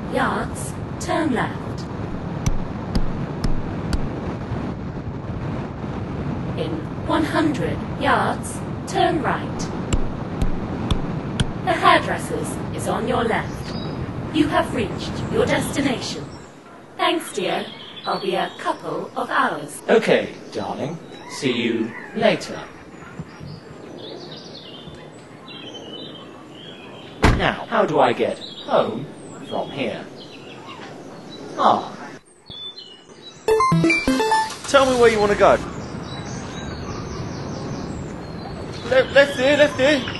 yards, turn left. In 100 yards, turn right. The hairdresser's is on your left. You have reached your destination. Thanks, dear. I'll be a couple of hours. Okay, darling. See you later. Now, how do I get home from here? Ah. Tell me where you want to go. Left there, left there.